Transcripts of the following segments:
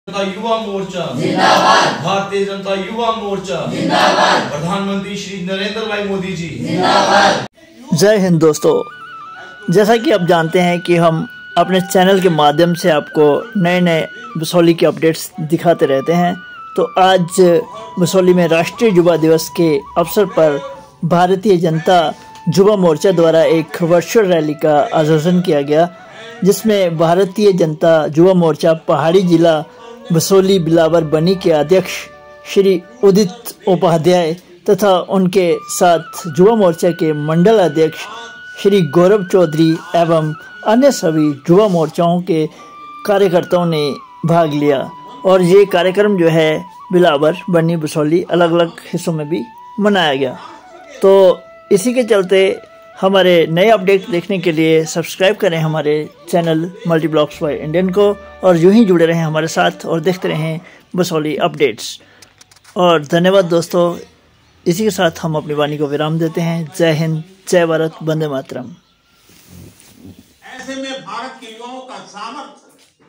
जनता युवा मोर्चा जिंदाबाद, भारतीय जनता युवा मोर्चा जिंदाबाद, प्रधानमंत्री श्री नरेंद्र भाई मोदी जी जिंदाबाद। जय हिंद दोस्तों, जैसा कि आप जानते हैं कि हम अपने चैनल के माध्यम से आपको नए नए बसौली के अपडेट्स दिखाते रहते हैं। तो आज बसौली में राष्ट्रीय युवा दिवस के अवसर पर भारतीय जनता युवा मोर्चा द्वारा एक वर्चुअल रैली का आयोजन किया गया, जिसमें भारतीय जनता युवा मोर्चा पहाड़ी जिला बसौली बिलावर बनी के अध्यक्ष श्री उदित उपाध्याय तथा उनके साथ युवा मोर्चा के मंडल अध्यक्ष श्री गौरव चौधरी एवं अन्य सभी युवा मोर्चाओं के कार्यकर्ताओं ने भाग लिया। और ये कार्यक्रम जो है बिलावर बनी बसौली अलग अलग हिस्सों में भी मनाया गया। तो इसी के चलते हमारे नए अपडेट देखने के लिए सब्सक्राइब करें हमारे channel multi blogs by Indian को, और यूं ही जुड़े रहें हमारे साथ और देखते रहें बसौली अपडेट्स। और धन्यवाद दोस्तों, इसी के साथ हम अपनी वाणी को विराम देते हैं। जय हिंद, जय भारत, वंदे मातरम। ऐसे में भारत के युवाओं का सामर्थ्य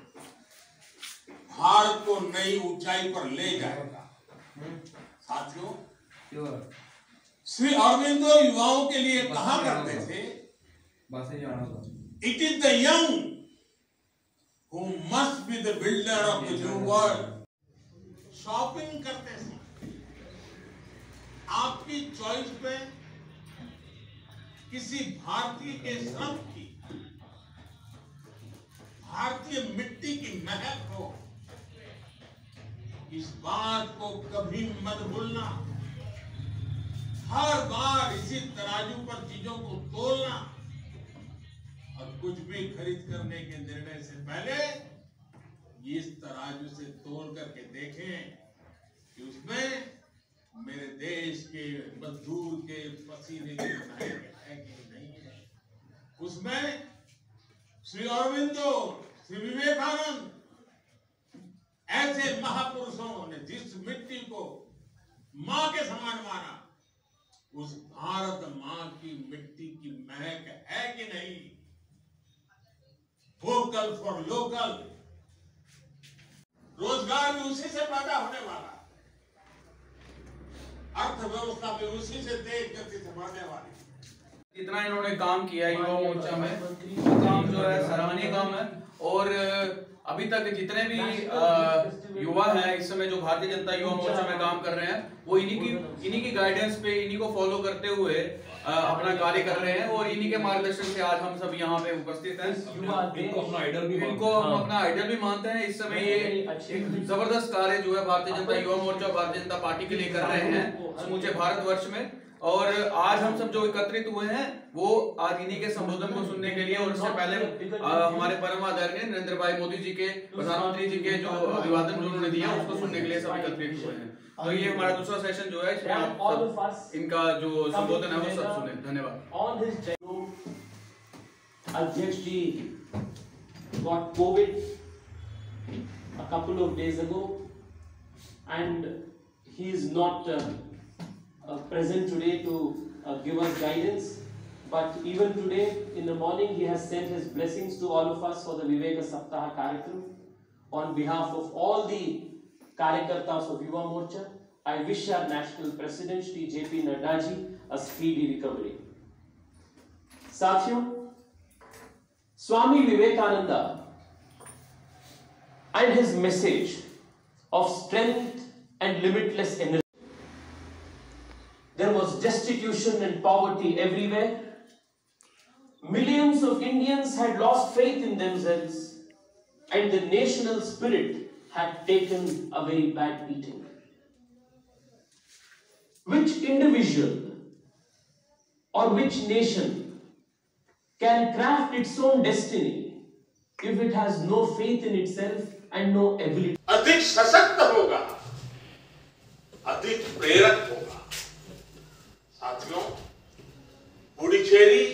भारत को नई ऊंचाई पर ले जाएगा। साथियों, श्री अरविंदो युवाओं के लिए कहा करते थे, it is the young who must be the builder of the new world. Shopping करते समय आपकी चॉइस पे किसी भारतीय के श्रम की, भारतीय मिट्टी की महक हो, इस बात को कभी मत भूलना। हर बार इसी तराजू पर चीजों को तोलना और कुछ भी खरीद करने के निर्णय से पहले इस तराजू से तोल करके देखें कि उसमें मेरे देश के मजदूर के पसीने की महक है कि नहीं है। उसमें श्री अरविंदो, श्री विवेकानंद ऐसे महापुरुषों ने जिस मिट्टी को मां के समान माना, उस भारत मां की मिट्टी की महक है कि नहीं। वोकल फॉर लोकल, रोजगार भी उसी से पैदा होने वाला, अर्थव्यवस्था भी उसी से तेज गति से बढ़ने वाली। इतना इन्होंने काम किया है युवा मोर्चा में, वो काम जो है सराहनीय काम है। और अभी तक जितने भी युवा हैं इस समय जो भारतीय जनता युवा मोर्चा में काम कर रहे हैं, वो इन्हीं की गाइडेंस पे, इन्हीं को फॉलो करते हुए अपना कार्य कर रहे हैं। और इन्हीं के मार्गदर्शन से आज हम सब यहाँ पे उपस्थित हैं। इनको हम अपना आइडल भी मानते हैं। इस समय ये एक जबरदस्त कार्य जो है भारतीय जनता युवा मोर्चा और भारतीय जनता पार्टी के लिए कर रहे हैं समूचे भारतवर्ष में। और आज हम सब जो एकत्रित हुए हैं वो आज इन्हीं के संबोधन को सुनने के लिए, और इससे पहले हमारे परम आदरणीय नरेंद्र भाई मोदी जी के, प्रधानमंत्री जी के जो अभिवादन जो उन्होंने दिया उसको सुनने के लिए सब एकत्रित हुए हैं। तो ये हमारा दूसरा सेशन जो है, इसमें आप सब इनका जो संबोधन है वो सब सुने। धन्यवाद। अध्यक्ष जी got COVID a couple of days ago and he is not present today to give us guidance, but even today in the morning he has sent his blessings to all of us for the Viveka Saptaha Karyakram. On behalf of all the Karyakartas of Yuva Morcha, I wish our National President Shri JP Nadda ji a speedy recovery. Sathiyon, Swami Vivekananda and his message of strength and limitless energy. There was destitution and poverty everywhere. Millions of Indians had lost faith in themselves, and the national spirit had taken a very bad beating. Which individual or which nation can craft its own destiny if it has no faith in itself and no ability? अधिक सशक्त होगा, अधिक प्रेरक होगा। साथियों, पुडुचेरी